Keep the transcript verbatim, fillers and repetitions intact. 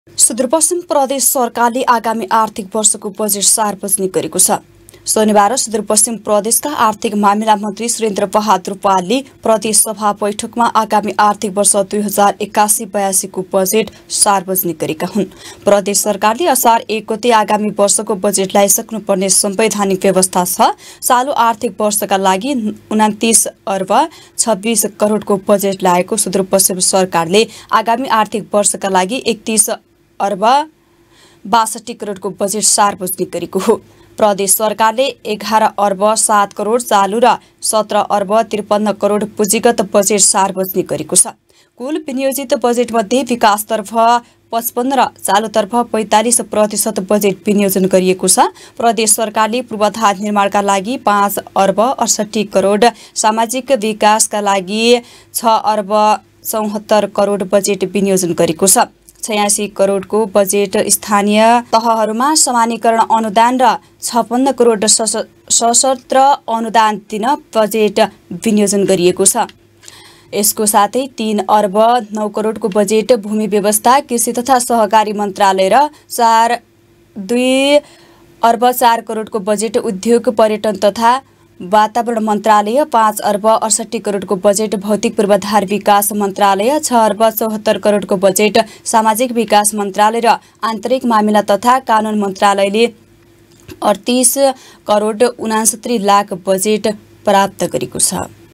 सुदूरपश्चिम प्रदेश सरकारले आगामी आर्थिक वर्षको बजेट सार्वजनिक गरेको छ। शनिबार सुदूरपश्चिम प्रदेशका आर्थिक मामिला मन्त्री सुरेन्द्र बहादुर पालले प्रदेश सभा बैठकमा आगामी आर्थिक वर्ष दुई हजार एक्कासी बयासी को बजेट सार्वजनिक गरेका हुन्। प्रदेश सरकारले असार एक गते आगामी वर्षको बजेट ल्याइसक्नुपर्ने संवैधानिक व्यवस्था छ। चालू आर्थिक वर्षका लागि उनातीस अर्ब छब्बीस करोडको बजेट ल्याएको सुदूरपश्चिम सरकारले आगामी आर्थिक वर्षका लागि एकतीस अर्ब बासठी करोडको बजेट सार्वजनिक गरेको हो। प्रदेश सरकारले एघार अर्ब सात करोड चालू र सत्र अर्ब त्रिपन्न करोड पुँजीगत बजेट सार्वजनिक गरेको छ। कुल विनियोजित बजेटमध्ये विकासतर्फ पचपन्न र चालुतर्फ पैंतालिस प्रतिशत बजेट विनियोजन गरिएको छ। प्रदेश सरकारले पूर्वाधार निर्माणका लागि पाँच अर्ब अडसठी करोड, सामाजिक विकासका लागि छ अर्ब चौहत्तर करोड बजेट विनियोजन गरेको छ। छयासी करोडको बजेट स्थानीय तहहरुमा समानीकरण अनुदान र छप्पन्न करोड सशस्त्र अनुदान दिन बजेट विनियोजन गरिएको छ। यसको साथै तीन अर्ब नौ करोडको बजेट भूमि व्यवस्था, कृषि तथा सहकारी मन्त्रालय र चार दुई अर्ब चार करोडको बजेट उद्योग, पर्यटन तथा वातावरण मन्त्रालय, पाँच अर्ब अडसठी करोडको बजेट भौतिक पूर्वाधार विकास मन्त्रालय, छ अर्ब चौहत्तर करोडको बजेट सामाजिक विकास मन्त्रालय र आन्तरिक मामिला तथा कानून मन्त्रालयले अडतीस करोड उनासत्तरी लाख बजेट प्राप्त गरेको छ।